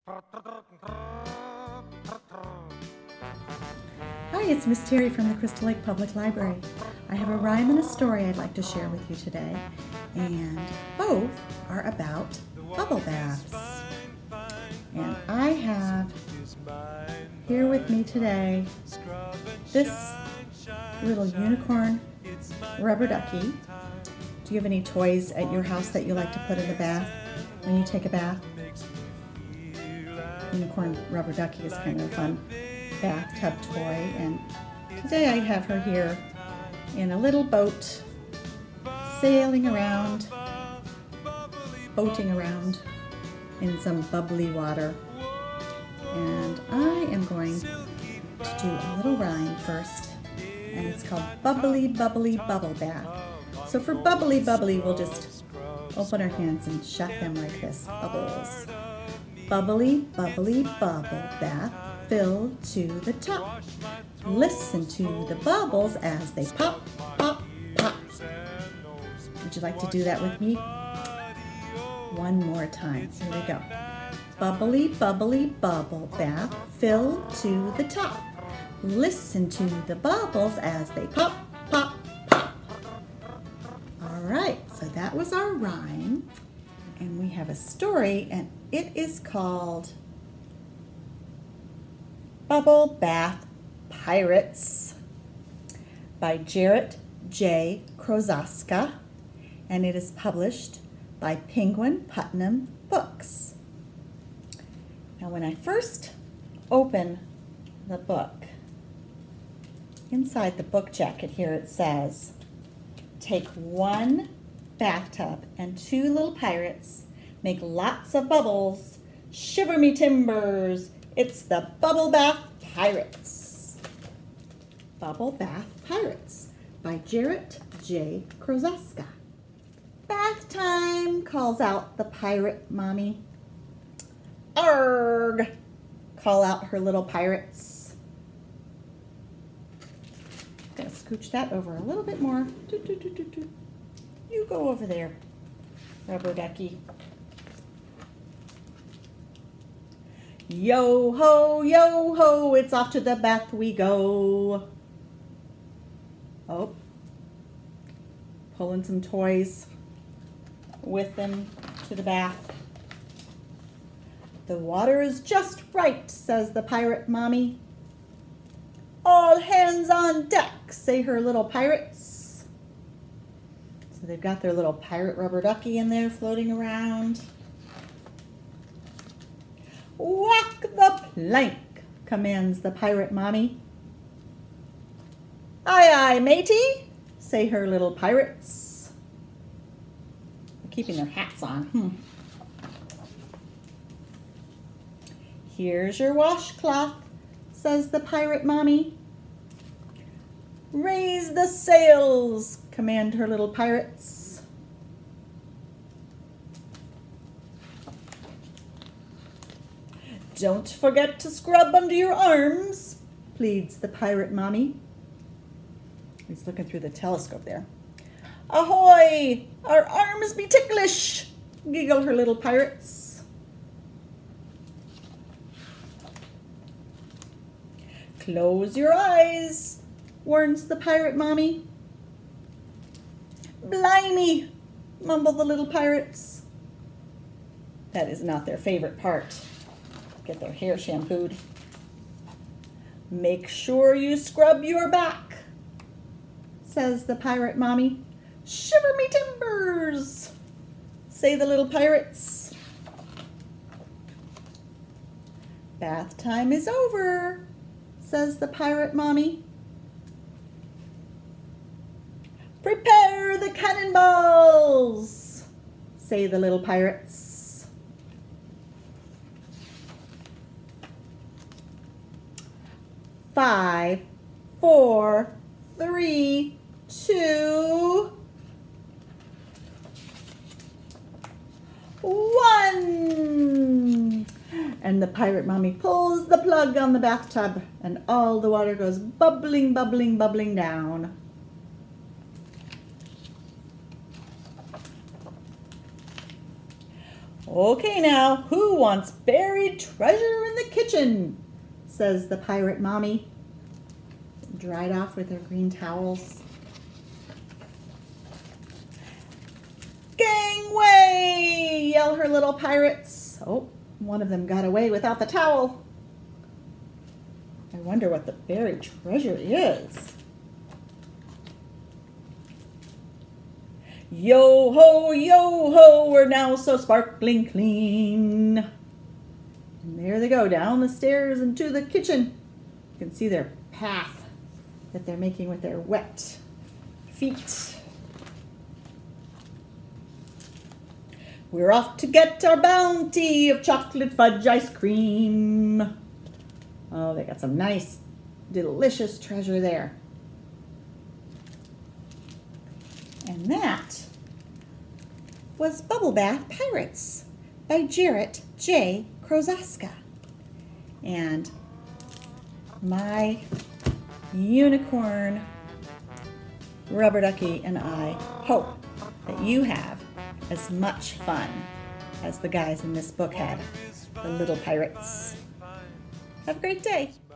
Hi, it's Miss Terri from the Crystal Lake Public Library. I have a rhyme and a story I'd like to share with you today, and both are about bubble baths. And I have here with me today this little unicorn rubber ducky. Do you have any toys at your house that you like to put in the bath when you take a bath? Unicorn rubber ducky is kind of a fun bathtub toy, and today I have her here in a little boat sailing around, boating around in some bubbly water. And I am going to do a little rhyme first, and it's called Bubbly Bubbly Bubble Bath. So for bubbly bubbly, we'll just open our hands and shut them like this, bubbles. Bubbly bubbly bubble bath, fill to the top. Listen to the bubbles as they pop, pop, pop. Would you like to do that with me? One more time. Here we go. Bubbly bubbly bubble bath, fill to the top. Listen to the bubbles as they pop, pop, pop. All right, so that was our rhyme. And we have a story, and it is called Bubble Bath Pirates by Jarrett J. Krosoczka, and it is published by Penguin Putnam Books. Now, when I first open the book, inside the book jacket here it says, take one bathtub and two little pirates, make lots of bubbles, shiver me timbers, it's the Bubble Bath Pirates. Bubble Bath Pirates by Jarrett J. Krosoczka. Bath time, calls out the pirate mommy. Arg, call out her little pirates. Gonna scooch that over a little bit more. You go over there, rubber ducky. Yo ho, it's off to the bath we go. Oh, pulling some toys with them to the bath. The water is just right, says the pirate mommy. All hands on deck, say her little pirates. So they've got their little pirate rubber ducky in there floating around. Whack the plank, commands the pirate mommy. Aye, aye, matey, say her little pirates. They're keeping their hats on. Here's your washcloth, says the pirate mommy. Raise the sails, command her little pirates. Don't forget to scrub under your arms, pleads the pirate mommy. He's looking through the telescope there. Ahoy! Our arms be ticklish, giggle her little pirates. Close your eyes, warns the pirate mommy. Blimey, mumble the little pirates. That is not their favorite part. Get their hair shampooed. Make sure you scrub your back, says the pirate mommy. Shiver me timbers, say the little pirates. Bath time is over, says the pirate mommy. Prepare the cannonballs, say the little pirates. 5, 4, 3, 2, 1. And the pirate mommy pulls the plug on the bathtub, and all the water goes bubbling, bubbling, bubbling down. Okay now, who wants buried treasure in the kitchen? Says the pirate mommy. Dried off with her green towels. Gangway! Yell her little pirates. Oh, one of them got away without the towel. I wonder what the buried treasure is. Yo ho, we're now so sparkling clean. And there they go, down the stairs into the kitchen. You can see their path that they're making with their wet feet. We're off to get our bounty of chocolate fudge ice cream. Oh, they got some nice, delicious treasure there. And that was Bubble Bath Pirates by Jarrett J. Krosoczka. And my unicorn rubber ducky and I hope that you have as much fun as the guys in this book had, the little pirates. Have a great day.